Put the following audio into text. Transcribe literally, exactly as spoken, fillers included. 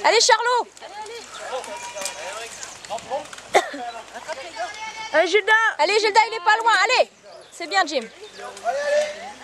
Allez Charlot. Allez Gilda. Allez Gilda, il est pas loin, allez. C'est bien Jim. Allez, allez.